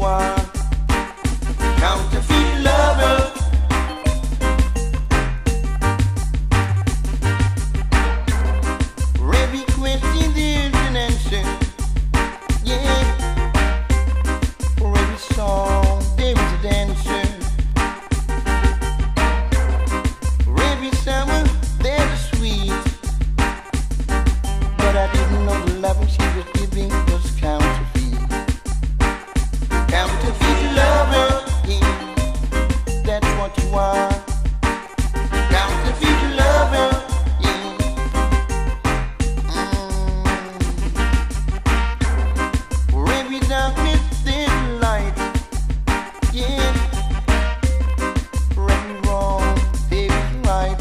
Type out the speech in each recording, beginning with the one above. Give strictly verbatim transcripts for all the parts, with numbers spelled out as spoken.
are. Counterfeit lover. Every question there's an answer. Yeah. For every song there is a dancer. For every summer there's a sweet. But I didn't know the love she was giving was counterfeit. Counterfeit lover, yeah, that's what you are. Counterfeit lover, yeah. Mm. For every darkness there's light, yeah. For every wrong there's right.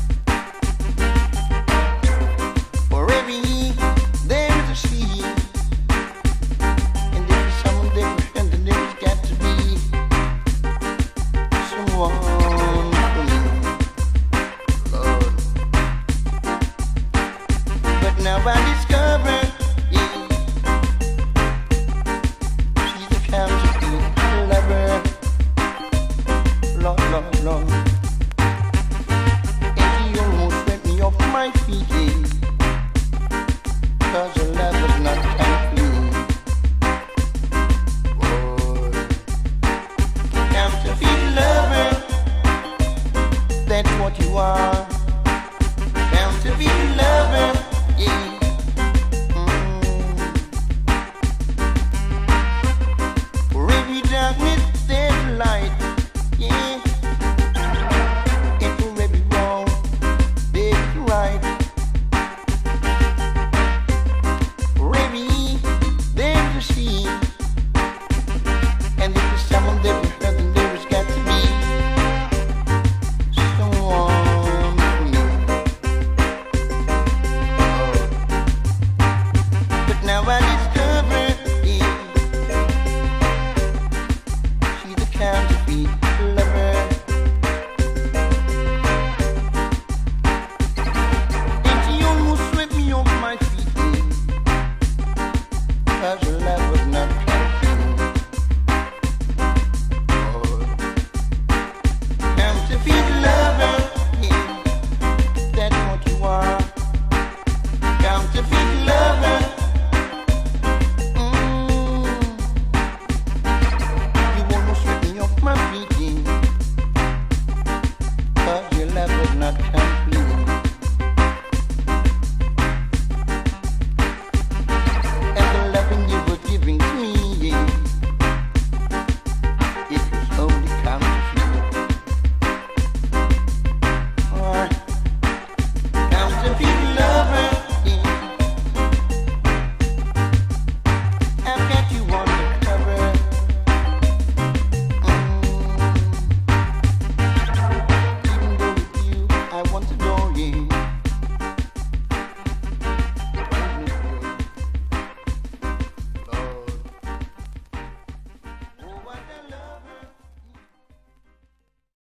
For every there is a sea, and there is someone different, and there's got to be someone for me, Lord. But now I discover, yeah, she's a counterfeit lover, Lord, Lord, Lord. And she almost swept me off my feet, yeah. Cause your love was not complete. Boy, counterfeit lover, that's what you are. Counterfeit lover, yeah. Mm. For every darkness there's light.